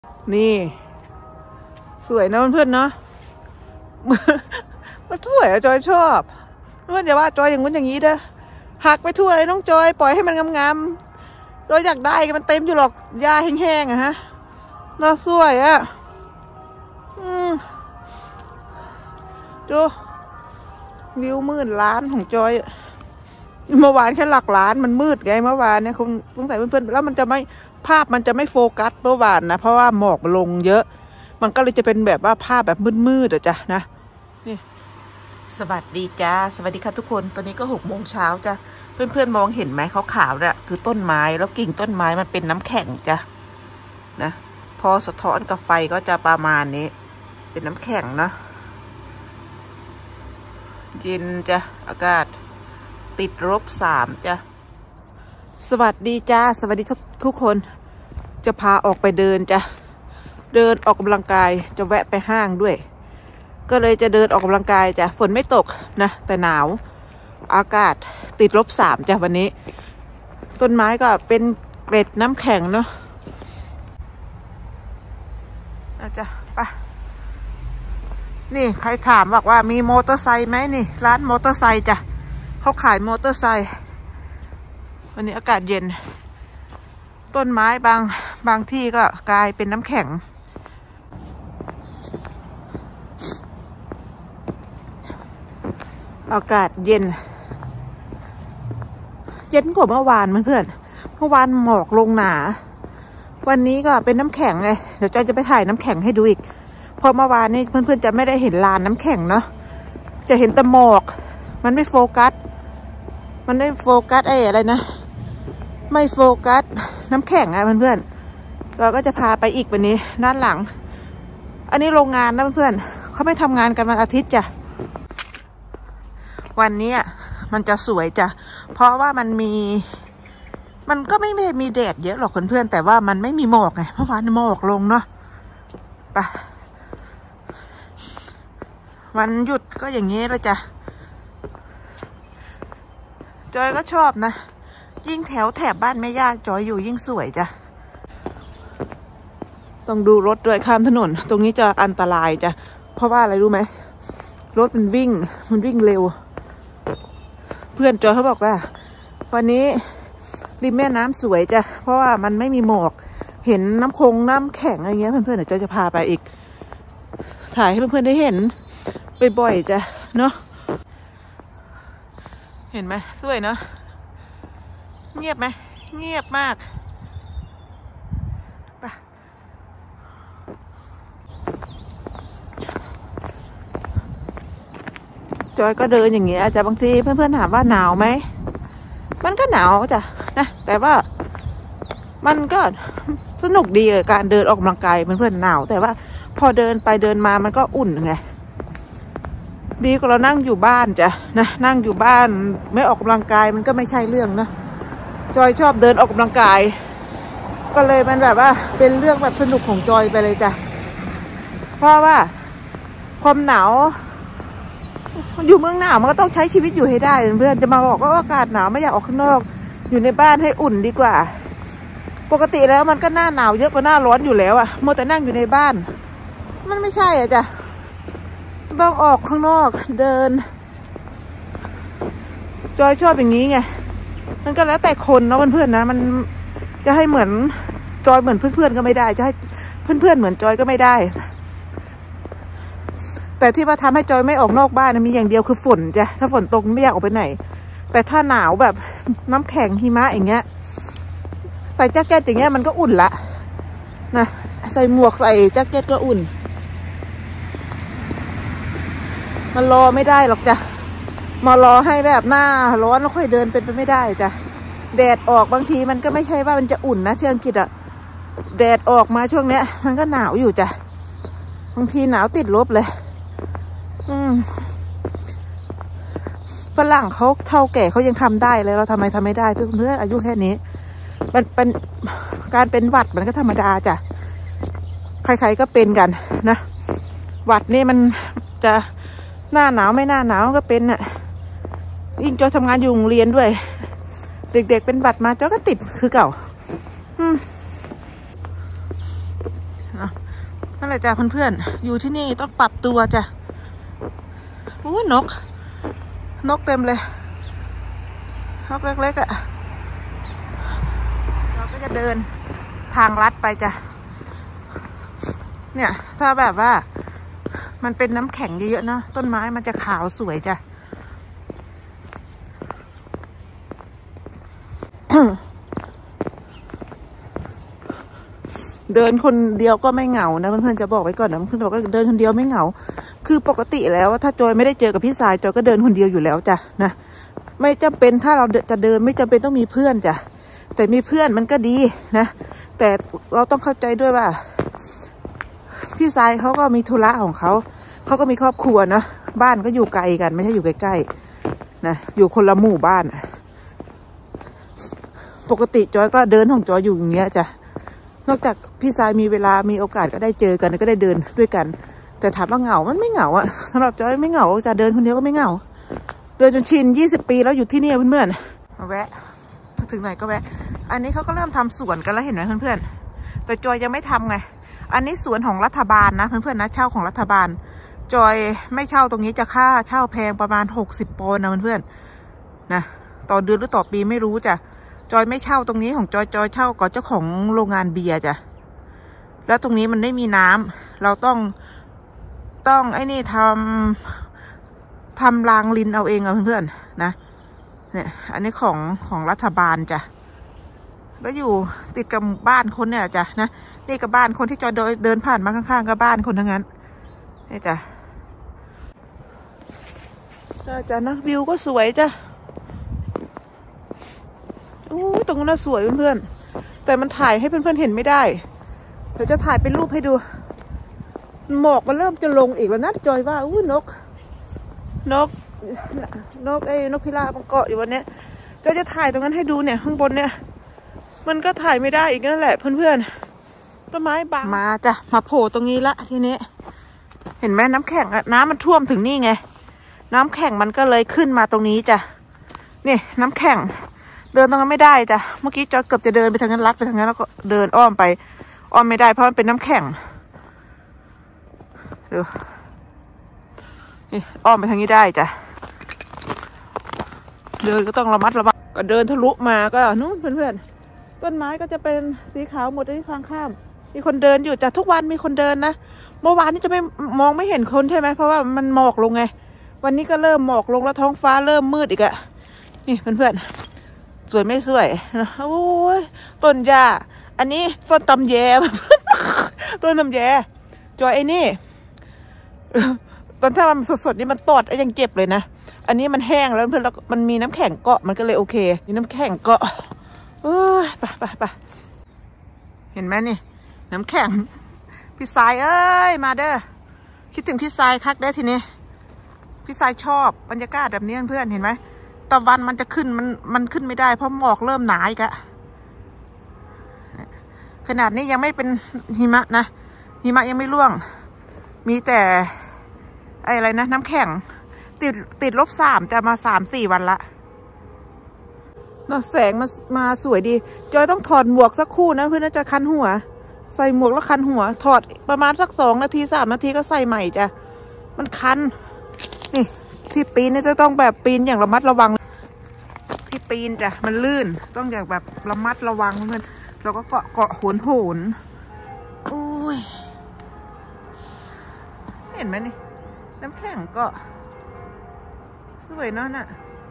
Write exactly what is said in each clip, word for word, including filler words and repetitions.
นี่สวยนะเพื่อนๆเนาะมันสวยอะจอยชอบเพื่อนอย่าว่าจอยอย่างงู้นอย่างนี้เด้อหักไปทั่วเลยน้องจอยปล่อยให้มันงามๆจอยอยากได้มันเต็มอยู่หรอกหญ้าแห้งๆอะฮะน่าสวยอะอืมดูวิวมืดล้านของจอยเมื่อวานแค่หลักล้านมันมืดไงเมื่อวานเนี่ยคงสงสัยเพื่อนๆแล้วมันจะไม่ภาพมันจะไม่โฟกัสเมื่อวานนะเพราะว่าหมอกลงเยอะมันก็เลยจะเป็นแบบว่าภาพแบบมืดๆอะจ้ะนะนี่สวัสดีจ้าสวัสดีค่ะทุกคนตอนนี้ก็หกโมงเช้าจ้ะเพื่อนๆมองเห็นไหมขาวๆเนี่ยคือต้นไม้แล้วกิ่งต้นไม้มันเป็นน้ำแข็งจ้ะนะพอสะท้อนกับไฟก็จะประมาณนี้เป็นน้ำแข็งนะเย็นจ้ะอากาศติดลบสามจ้ะสวัสดีจ้าสวัสดีทุกคนจะพาออกไปเดินจ้ะเดินออกกำลังกายจะแวะไปห้างด้วยก็เลยจะเดินออกกำลังกายจ้ะฝนไม่ตกนะแต่หนาวอากาศติดลบสามจ้ะวันนี้ต้นไม้ก็เป็นเกล็ดน้ำแข็งเนาะนะจ๊ะไปนี่ใครถามบอกว่ามีมอเตอร์ไซค์ไหมนี่ร้านมอเตอร์ไซค์จ้ะเขาขายมอเตอร์ไซค์วันนี้อากาศเย็นต้นไม้บางบางที่ก็กลายเป็นน้ำแข็งอากาศเย็นเย็นกว่าเมื่อวานเพื่อนเมื่อวานหมอกลงหนาวันนี้ก็เป็นน้ำแข็งไงเดี๋ยวจอยจะไปถ่ายน้ำแข็งให้ดูอีกเพราะเมื่อวานนี้เพื่อนๆจะไม่ได้เห็นลานน้ำแข็งเนาะจะเห็นแต่หมอกมันไม่โฟกัสมันไม่โฟกัสไอ้อะไรนะไม่โฟกัสน้ำแข็งอะเพื่อนๆเราก็จะพาไปอีกวันนี้ด้านหลังอันนี้โรงงานนะเพื่อนๆเขาไม่ทำงานกันวันอาทิตย์จ้ะวันนี้มันจะสวยจ้ะเพราะว่ามันมีมันก็ไม่มีแดดเยอะหรอกเพื่อนๆแต่ว่ามันไม่มีหมอกไงเมื่อวานหมอกลงเนาะไปวันหยุดก็อย่างนี้เลยจ้ะจอยก็ชอบนะยิ่งแถวแถบบ้านแม่ย่าจอยอยู่ยิ่งสวยจ้ะต้องดูรถด้วยข้ามถนนตรงนี้จะอันตรายจ้ะเพราะว่าอะไรรู้ไหมรถมันวิ่งมันวิ่งเร็วเพื่อนจอยเขาบอกว่าวันนี้ริมแม่น้ำสวยจ้ะเพราะว่ามันไม่มีหมอกเห็นน้ำคงน้ำแข็งอะไรเงี้ยเพื่อนๆเดี๋ยวจอยจะพาไปอีกถ่ายให้เพื่อนๆได้เห็นบ่อยๆจ้ะเนาะเห็นไหมสวยเนาะเงียบไหมเงียบมากไปจอยก็เดินอย่างเงี้ยจ้ะบางทีเพื่อนๆถามว่าหนาวไหมมันก็หนาวจ้ะนะแต่ว่ามันก็สนุกดีกับการเดินออกกำลังกายเพื่อนๆหนาวแต่ว่าพอเดินไปเดินมามันก็อุ่นไงดีกว่าเรานั่งอยู่บ้านจ้ะนะนั่งอยู่บ้านไม่ออกกำลังกายมันก็ไม่ใช่เรื่องนะจอยชอบเดินออกกำลังกายก็เลยมันแบบว่าเป็นเรื่องแบบสนุกของจอยไปเลยจ้ะเพราะว่าความหนาวอยู่เมืองหนาวมันก็ต้องใช้ชีวิตอยู่ให้ได้เพื่อนจะมาบอกว่าอากาศหนาวไม่อยากออกข้างนอกอยู่ในบ้านให้อุ่นดีกว่าปกติแล้วมันก็หน้าหนาวเยอะกว่าหน้าร้อนอยู่แล้วอะมัวแต่นั่งอยู่ในบ้านมันไม่ใช่อะจ้ะต้องออกข้างนอกเดินจอยชอบอย่างนี้ไงมันก็แล้วแต่คนเนาะเพื่อนๆนะมันจะให้เหมือนจอยเหมือนเพื่อนๆก็ไม่ได้จะให้เพื่อนๆเหมือนจอยก็ไม่ได้แต่ที่ว่าทำให้จอยไม่ออกนอกบ้านมีอย่างเดียวคือฝนจ้ะถ้าฝนตกไม่อยากออกไปไหนแต่ถ้าหนาวแบบน้ำแข็งหิมะอย่างเงี้ยใส่แจ็คเก็ตอย่างเงี้ยมันก็อุ่นละนะใส่หมวกใส่แจ็คเก็ตก็อุ่นมันรอไม่ได้หรอกจ้ะมารอให้แบบหน้าร้อนแล้วค่อยเดินเป็นไปไม่ได้จ้ะแดดออกบางทีมันก็ไม่ใช่ว่ามันจะอุ่นนะที่อังกฤษอะแดดออกมาช่วงเนี้ยมันก็หนาวอยู่จ้ะบางทีหนาวติดลบเลยอืมฝรั่งเขาเท่าแก่เขายังทำได้เลยเราทำไมทำไม่ได้เพื่อนเพื่อนอายุแค่นี้มันเป็นการเป็นหวัดมันก็ธรรมดาจ้ะใครๆก็เป็นกันนะหวัดนี่มันจะหน้าหนาวไม่หน้าหนาวก็เป็นน่ะยิ่งจอยทำงานอยู่โรงเรียนด้วยเด็กๆเป็นหวัดมาจอยก็ติดคือเก่าอืมนั่นแหละจ้ะเพื่อนๆอยู่ที่นี่ต้องปรับตัวจ้ะโอ้ยนกนกเต็มเลยนกเล็กๆอ่ะเราก็จะเดินทางลัดไปจ้ะเนี่ยถ้าแบบว่ามันเป็นน้ำแข็งเยอะๆเนาะต้นไม้มันจะขาวสวยจ้ะ เดินคนเดียวก็ไม่เหงานะเพื่อนๆจะบอกไว้ก่อนนะเพื่อนบอกว่าเดินคนเดียวไม่เหงาคือปกติแล้วถ้าจอยไม่ได้เจอกับพี่สายจอยก็เดินคนเดียวอยู่แล้วจ้ะนะไม่จำเป็นถ้าเราจะเดินไม่จำเป็นต้องมีเพื่อนจ้ะแต่มีเพื่อนมันก็ดีนะแต่เราต้องเข้าใจด้วยว่าพี่สายเขาก็มีธุระของเขาเขาก็มีครอบครัวนะบ้านก็อยู่ไกลกันไม่ใช่อยู่ใกล้ๆนะอยู่คนละหมู่บ้านปกติจอยก็เดินของจอยอยู่อย่างเงี้ยจ้ะนอกจากพี่สายมีเวลามีโอกาสก็ได้เจอกันก็ได้เดินด้วยกันแต่ถามว่าเหงามันไม่เหงาอะสำหรับจอยไม่เหงาจะเดินคนเดียวก็ไม่เหงาเดินจนชินยี่สิบปีแล้วอยู่ที่นี่เพื่อนๆมาแวะถึงไหนก็แวะอันนี้เขาก็เริ่มทำสวนกันแล้วเห็นไหมเพื่อนๆแต่จอยยังไม่ทำไงอันนี้สวนของรัฐบาลนะเพื่อนๆนะเช่าของรัฐบาลจอยไม่เช่าตรงนี้จะค่าเช่าแพงประมาณหกสิบปอนด์นะเพื่อนๆนะต่อเดือนหรือต่อปีไม่รู้จ้ะจอยไม่เช่าตรงนี้ของจอยจอยเช่ากับเจ้าของโรงงานเบียร์จ้ะแล้วตรงนี้มันไม่มีน้ำเราต้องต้องไอ้นี่ทำทำรางลินเอาเองอะเพื่อนๆนะเนี่ยอันนี้ของของรัฐบาลจ้ะก็อยู่ติดกับบ้านคนเนี่ยจ้ะนะนี่กับบ้านคนที่จอยเดินผ่านมาข้างๆกับบ้านคนทั้งนั้นนี่จ้ะจ้ะนะวิวก็สวยจ้ะโอ้ตรงนั้นสวยเพื่อนๆแต่มันถ่ายให้เพื่อนๆเห็นไม่ได้เดี๋ยวจะถ่ายเป็นรูปให้ดูหมอกมันเริ่มจะลงอีกแล้วนะจอยว่าอู้นกนกนกไอ้นกพิราบมันเกาะอยู่วันนี้จอยจะถ่ายตรงนั้นให้ดูเนี่ยข้างบนเนี่ยมันก็ถ่ายไม่ได้อีกนั่นแหละเพื่อนๆต้นไม้บางมาจ้ะมาโผล่ตรงนี้ละทีนี้เห็นไหมน้ำแข็งอะน้ำมันท่วมถึงนี่ไงน้ำแข็งมันก็เลยขึ้นมาตรงนี้จ้ะนี่น้ำแข็งเดินตรงนั้นไม่ได้จ้ะเมื่อกี้จอยเกือบจะเดินไปทางนั้นลัดไปทางนั้นแล้วก็เดินอ้อมไปอ้อมไม่ได้เพราะมันเป็นน้ำแข็งดูนี่อ้อมไปทางนี้ได้จ้ะเดินก็ต้องระมัดระวังก็เดินทะลุมาก็นู้นเพื่อนๆต้นไม้ก็จะเป็นสีขาวหมดที่ทางข้ามมีคนเดินอยู่จ้ะทุกวันมีคนเดินนะเมื่อวานนี้จะไม่มองไม่เห็นคนใช่ไหมเพราะว่ามันหมอกลงไงวันนี้ก็เริ่มหมอกลงแล้วท้องฟ้าเริ่มมืดอีกอะนี่เพื่อนๆสวยไม่สวยโอ้ยต้นหญ้าอันนี้ต้นตำแยต้นตำแยจอยไอ้นี่ตอนถ้ามันสดๆนี่มันตอดยังเจ็บเลยนะอันนี้มันแห้งแล้วเพื่อนแล้วมันมีน้ำแข็งเกาะมันก็เลยโอเคมีน้ำแข็งเกาะเอ้ยไปไปไปเห็นไหมนี่น้ำแข็งพี่สายเอ้ยมาเด้อคิดถึงพี่สายคักได้ทีนี้พี่สายชอบบรรยากาศแบบนี้เพื่อนเห็นไหมตะวันมันจะขึ้นมันมันขึ้นไม่ได้เพราะหมอกเริ่มหนาอีกอะขนาดนี้ยังไม่เป็นหิมะนะหิมะยังไม่ร่วงมีแต่ไอ้อะไรนะน้ำแข็งติดติดลบสามจะมาสามสี่วันละมาแสงมามาสวยดีจอยต้องถอดหมวกสักคู่นะเพื่อนน่าจะคันหัวใส่หมวกแล้วคันหัวถอดประมาณสักสองนาทีสามนาทีก็ใส่ใหม่จ้ะมันคันนี่ที่ปีนนี่จะต้องแบบปีนอย่างระมัดระวังที่ปีนจ้ะมันลื่นต้องอย่างแบบระมัดระวังเพื่อนเราก็เกาะเกาะโหนโหนโอ้ยเห็นไหมนี่น้ำแข็งก็สวยเนาะน่ะ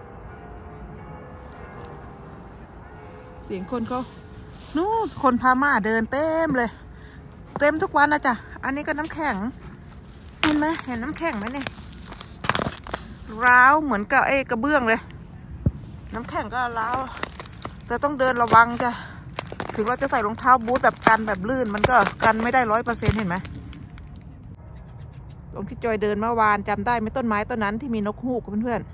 เสียงคนเขานู่นคนพาม่าเดินเต็มเลยเต็มทุกวันนะจ๊ะอันนี้ก็น้ำแข็งเห็นไหมเห็นน้ำแข็งไหมนี่ร้าวเหมือนกับไอ้กระเบื้องเลยน้ำแข็งก็ร้าวแต่ต้องเดินระวังจ้ะถึงเราจะใส่รองเท้าบูทแบบกันแบบลื่นมันก็กันไม่ได้ร้อยเปอร์เซ็นต์เห็นไหมตรงที่จอยเดินเมื่อวานจำได้ไหมต้นไม้ต้นนั้นที่มีนกฮูกเพื่อน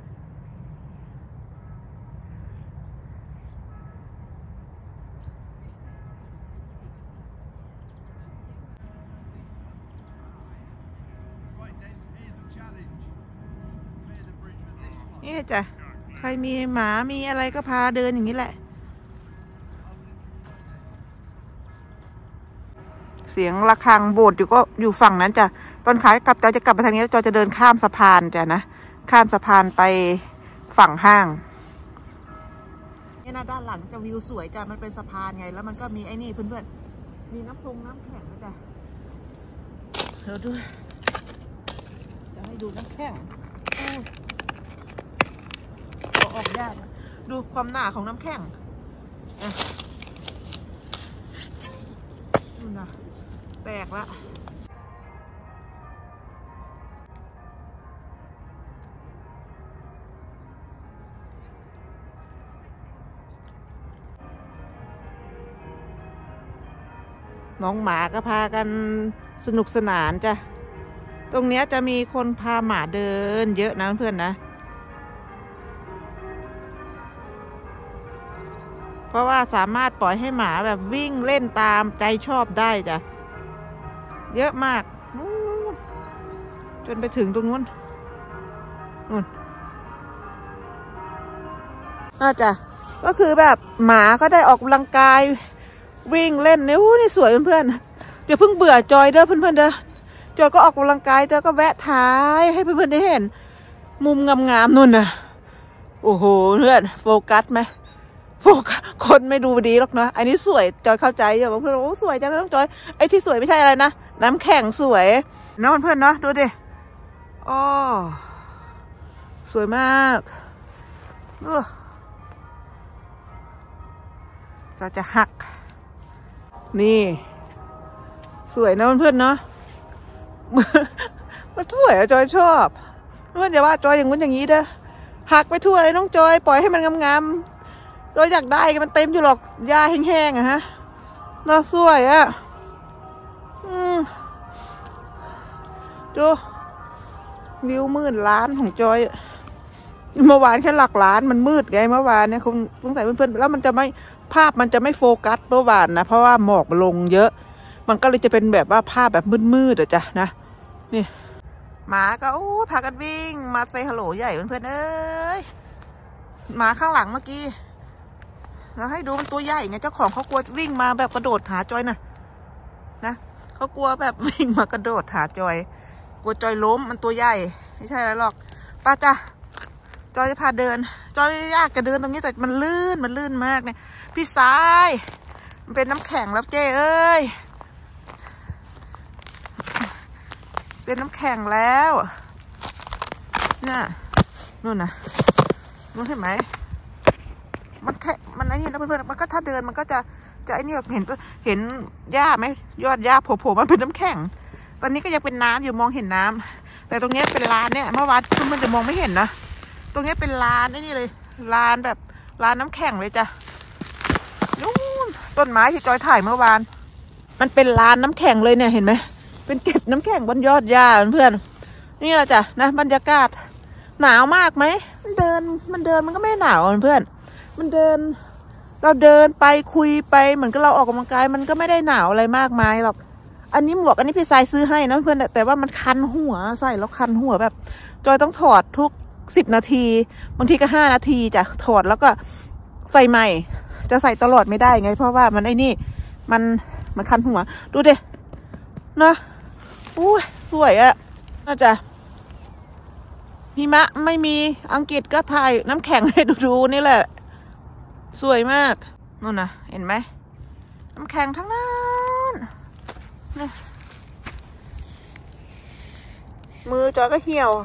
ๆนี่จ้ะใครมีหมามีอะไรก็พาเดินอย่างนี้แหละสีสียงระฆังโบสถ์อยู่ก็อยู่ฝั่งนั้นจ้ะตอนขายกลับจอยจะกลับไปทางนี้แล้วจอยจะเดินข้ามสะพานจ้ะนะข้ามสะพานไปฝั่งห้างนี่นะด้านหลังจะวิวสวยจ้ะมันเป็นสะพานไงแล้วมันก็มีไอ้นี่เพื่อนๆมีน้ำพงน้ำแข็งจ้ะเดี๋ยวดูจะให้ดูน้ำแข็งเอาออกยากดูความหนาของน้ำแข็งนี่นะแตกละน้องหมาก็พากันสนุกสนานจ้ะตรงเนี้ยจะมีคนพาหมาเดินเยอะนะเพื่อนนะเพราะว่าสามารถปล่อยให้หมาแบบวิ่งเล่นตามใจชอบได้จ้ะเยอะมากจนไปถึงตรงนู้นนู่นน่าจะก็คือแบบหมาก็ได้ออกกำลังกายวิ่งเล่นเนี่ยนี่สวยเพื่อนๆเดี๋ยวเพิ่งเบื่อจอยเด้อเพื่อนๆเด้อจอยก็ออกกำลังกายจอยก็แวะท้ายให้เพื่อนๆได้เห็นมุมงามๆนู่นน่ะโอ้โหเพื่อนโฟกัสไหมโฟกัสคนไม่ดูดีหรอกนะอันนี้สวยจอยเข้าใจอยู่เพื่อนๆโอ้สวยจังนะน้องจอยไอ้ที่สวยไม่ใช่อะไรนะน้ำแข็งสวยนะเพื่อนๆเนาะดูดิโอ้สวยมากเออจอยจะหักนี่สวยนะเพื่อนๆเนาะมันสวยอะจอยชอบเพื่อนอย่าว่าจอยอย่างงู้นอย่างนี้เด้อหักไปทั่วเลยน้องจอยปล่อยให้มันงามๆจอยอยากได้มันเต็มอยู่หรอกหญ้าแห้งๆอะฮะน่าสวยอะอืมดูวิวมืดล้านของจอยเมื่อวานแค่หลักล้านมันมืดไงเมื่อวานเนี่ยคงสงสัยเพื่อนๆแล้วมันจะไม่ภาพมันจะไม่โฟกัสเมื่อวานนะเพราะว่าหมอกลงเยอะมันก็เลยจะเป็นแบบว่าภาพแบบมืดๆอะจ้ะนะนี่หมาก็โอ้พากันวิ่งมาเซฮัลโหลใหญ่เพื่อนๆเอ้ยหมาข้างหลังเมื่อกี้เราให้ดูมันตัวใหญ่ไงเจ้าของเขากลัววิ่งมาแบบกระโดดหาจอยนะนะเขากลัวแบบวิ่งมากระโดดหาจอยกลัวจอยล้มมันตัวใหญ่ไม่ใช่อะไรหรอกป้าจ้ะจอยจะพาเดินจอยยากจะเดินตรงนี้แต่มันลื่นมันลื่นมากเนี่ยพี่สายมันเป็นน้ำแข็งแล้วเจ้เอ้ยเป็นน้ำแข็งแล้วน่ะนู่นน่ะนู่นเห็นไหมมันแค่มันไอ้นี่นะเพื่อนๆมันก็ถ้าเดินมันก็จะจะไอ้นี่แบบเห็นเห็นหญ้าไหมยอดหญ้าโผล่ๆมันเป็นน้ำแข็งตอนนี้ก็ยังเป็นน้ำอยู่มองเห็นน้ำแต่ตรงนี้เป็นลานเนี่ยเมื่อวานเพื่อนๆจะมองไม่เห็นนะตรงนี้เป็นลานไอ้นี่เลยลานแบบลานน้ำแข็งเลยจ้ะนู่นต้นไม้ที่จอยถ่ายเมื่อวานมันเป็นลานน้ำแข็งเลยเนี่ยเห็นไหมเป็นเก็บน้ำแข็งบนยอดหญ้าเพื่อนนี่แหละจ้ะนะบรรยากาศหนาวมากไหมมันเดินมันเดินมันก็ไม่หนาวเพื่อนมันเดินเราเดินไปคุยไปเหมือนกับเราออกกำลังกายมันก็ไม่ได้หนาวอะไรมากมายหรอกอันนี้หมวกอันนี้พี่สายซื้อให้นะเพื่อนแต่ว่ามันคันหัวใส่แล้วคันหัวแบบจอยต้องถอดทุกสิบนาทีบางทีก็ห้านาทีจะถอดแล้วก็ใส่ใหม่จะใส่ตลอดไม่ได้ไงเพราะว่ามันไอ้นี่มันมันคันหัวดูดินะอู้สวยอะน่าจะหิมะไม่มีอังกฤษก็ถ่ายน้ำแข็งให้ดูๆนี่แหละสวยมากนู่นนะเห็นไหมน้ำแข็งทั้งนั้นนี่มือจอยก็เหี่ยว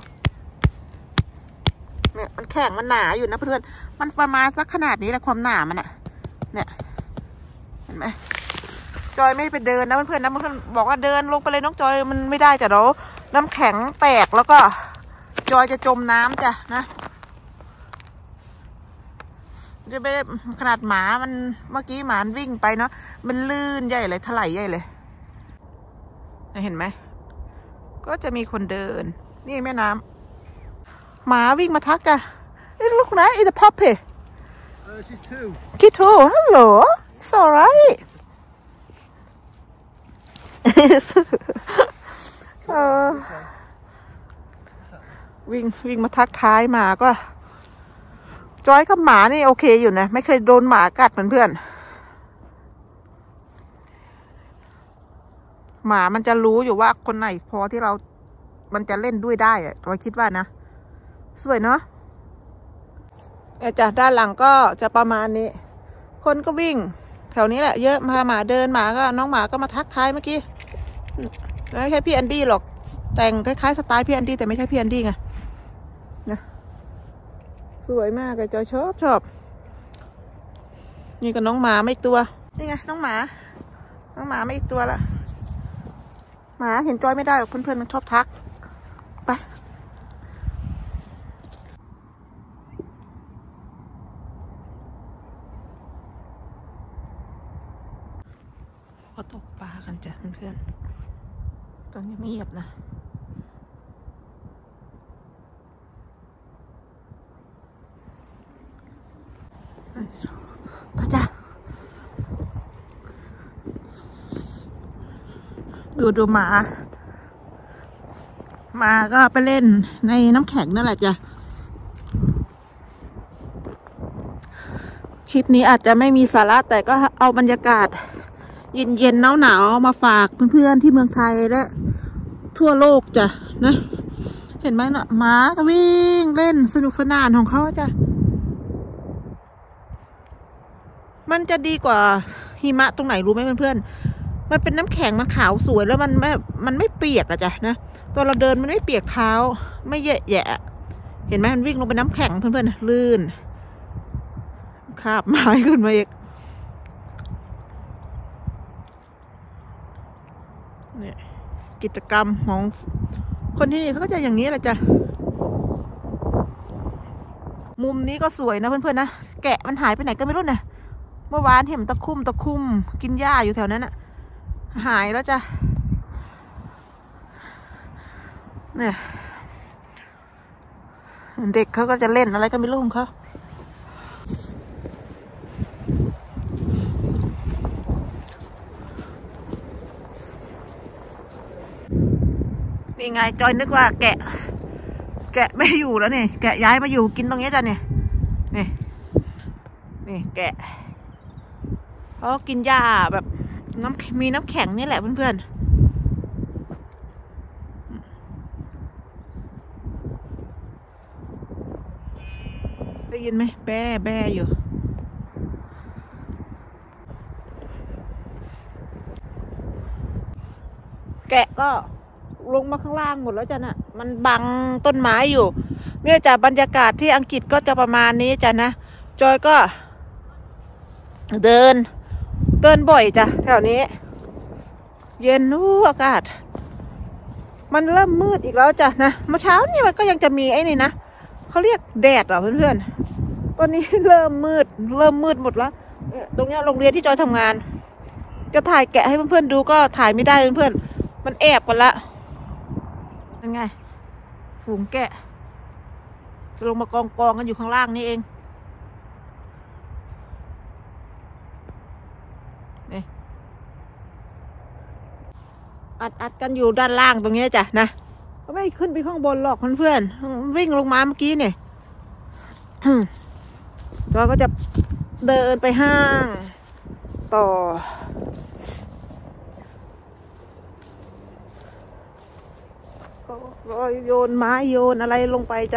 เนี่ยมันแข็งมันหนาอยู่นะเพื่อนมันประมาณสักขนาดนี้แหละความหนามันอะเนี่ยเห็นไหมจอยไม่ไปเดินนะเพื่อนๆนะเพื่อนบอกว่าเดินลงไปเลยน้องจอยมันไม่ได้จ้ะเดี๋ยวน้ำแข็งแตกแล้วก็จอยจะจมน้ำจ้ะนะจะไม่ได้ขนาดหมามันเมื่อกี้หมาวิ่งไปเนาะมันลื่นใหญ่เลยถลายใหญ่เลยเห็นไหมก็จะมีคนเดินนี่แม่น้ำหมาวิ่งมาทักจ้ะนี่ลูกนะอีแต่พับเพย์คิดทูฮัลโหล it's alright เออวิ่งวิ่งมาทักท้ายหมาก็จอยกับหมานี่โอเคอยู่นะไม่เคยโดนหมากัดเหมือนเพื่อนหมามันจะรู้อยู่ว่าคนไหนพอที่เรา มันจะเล่นด้วยได้อะตัวคิดว่านะสวยเนาะจากด้านหลังก็จะประมาณนี้คนก็วิ่งแถวนี้แหละเยอะมาหมาเดินหมาก็น้องหมาก็มาทักทายเมื่อกี้ไม่ใช่พี่แอนดี้หรอกแต่งคล้ายๆสไตล์พี่แอนดี้แต่ไม่ใช่พี่แอนดี้ไงนะสวยมากเลยจอยชอบชอบนี่ก็น้องหมาไม่อีกตัวนี่ไงน้องหมาน้องหมาไม่อีกตัวละหมาเห็นจอยไม่ได้หรอกเพื่อนๆมันชอบทักไปก็ตกปลากันจ้ะเพื่อนๆตอนนี้เงียบนะพระเจ้าดูดูหมาหมาก็ไปเล่นในน้ำแข็งนั่นแหละจ้ะคลิปนี้อาจจะไม่มีสาระแต่ก็เอาบรรยากาศเย็นเย็นหนาวหนาวมาฝากเพื่อนๆที่เมืองไทยและทั่วโลกจ้ะนะเห็นไหมนะหมาก็วิ่งเล่นสนุกสนานของเขาจ้ะมันจะดีกว่าหิมะตรงไหนรู้ไหมเพื่อนๆมันเป็นน้ำแข็งมันขาวสวยแล้วมันไม่มันไม่เปียกอะจ้ะนะตอนเราเดินมันไม่เปียกเท้าไม่แย่แย่เห็นไหมมันวิ่งลงไปน้ำแข็งเพื่อนๆลื่นคาบไม้ขึ้นมาอีกเนี่ยกิจกรรมของคนที่นี่เขาก็จะอย่างนี้แหละจ้ะมุมนี้ก็สวยนะเพื่อนๆนะแกะมันหายไปไหนก็ไม่รู้นะเมื่อวานเห็นตะคุ่มตะคุ่มกินหญ้าอยู่แถวนั้นอะหายแล้วจ้ะเนี่ยเด็กเขาก็จะเล่นอะไรก็ไม่รู้ของเขานี่ไงจอยนึกว่าแกะแกะไม่อยู่แล้วนี่แกะย้ายมาอยู่กินตรงนี้จ้ะเนี่ยนี่นี่แกะเขากินหญ้าแบบน้ำมีน้ำแข็งนี่แหละเพื่อนๆได้ยินไหมแบ่แบ่อยู่แกะก็ลงมาข้างล่างหมดแล้วจ้ะน่ะมันบังต้นไม้อยู่เนี่ยจ้ะบรรยากาศที่อังกฤษก็จะประมาณนี้จ้ะนะจอยก็เดินเดินบ่อยจ้ะแถวนี้เย็นนู้อากาศมันเริ่มมืดอีกแล้วจ้ะนะเมื่อเช้านี่มันก็ยังจะมีไอ้นี่นะเขาเรียกแดดเหรอเพื่อนๆตอนนี้เริ่มมืดเริ่มมืดหมดแล้วตรงนี้โรงเรียนที่จอยทำงานจะถ่ายแกะให้เพื่อนๆดูก็ถ่ายไม่ได้เพื่อนๆมันแอบกันละยังไงฝูงแกะลงมากองกองกันอยู่ข้างล่างนี่เองนี่อัดอัดกันอยู่ด้านล่างตรงนี้จ้ะนะก็ไม่ขึ้นไปข้างบนหรอกเพื่อนๆวิ่งลงมาเมื่อกี้เนี่ยเราก็จะเดินไปห้างต่อก็โยนไม้โยนอะไรลงไปจ้ะ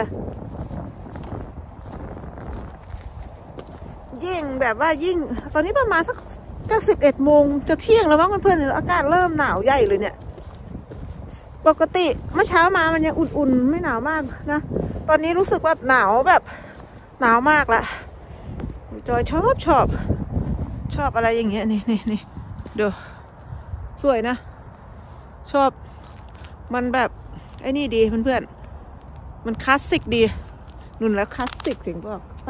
ยิ่งแบบว่ายิ่งตอนนี้ประมาณสักเก้าสิบเอ็ดโมงจะเที่ยงแล้วมั้งเพื่อนๆอากาศเริ่มหนาวใหญ่เลยเนี่ยปกติเมื่อเช้ามามันยังอุ่นๆไม่หนาวมากนะตอนนี้รู้สึกว่าหนาวแบบหนาวมากละจอยชอบชอบชอบอะไรอย่างเงี้ยนี่นี่นี่เดี๋ยวสวยนะชอบมันแบบไอ้นี่ดีเพื่อนๆมันคลาสสิกดีนุ่นแล้วคลาสสิกถึงบอกไป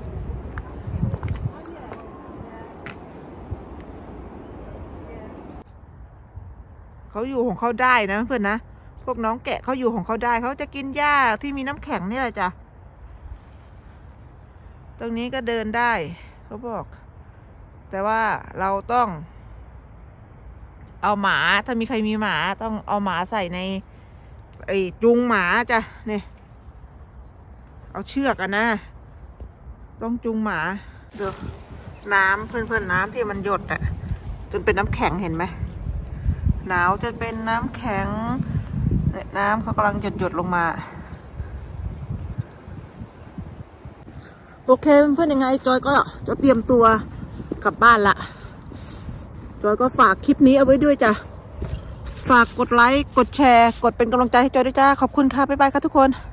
เขาอยู่ของเขาได้นะเพื่อนนะพวกน้องแกะเขาอยู่ของเขาได้เขาจะกินหญ้าที่มีน้ำแข็งนี่แหละจ้ะตรงนี้ก็เดินได้เขาบอกแต่ว่าเราต้องเอาหมาถ้ามีใครมีหมาต้องเอาหมาใส่ในไอ้จูงหมาจ้ะเนี่ยเอาเชือกอะนะต้องจูงหมาเดี๋ยวน้ำเพื่อนๆน้ำที่มันหยดอะจนเป็นน้ำแข็งเห็นไหมหนาวจะเป็นน้ำแข็งน้ำเขากำลังหยดหยดลงมาโอเคเพื่อนยังไงจอยก็จะเตรียมตัวกลับบ้านละจอยก็ฝากคลิปนี้เอาไว้ด้วยจ้ะฝากกดไลค์กดแชร์กดเป็นกำลังใจให้จอยด้วยจ้าขอบคุณค่ะบ๊ายบายค่ะทุกคน